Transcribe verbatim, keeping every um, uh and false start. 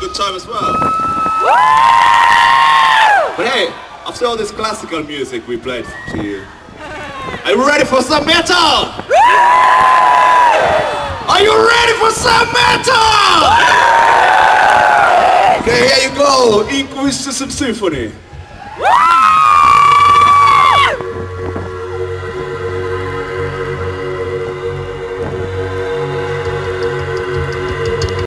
good time as well. But hey, after all this classical music we played to you, are you ready for some metal? Are you ready for some metal? Okay, here you go, Inqui-si-sition symphony.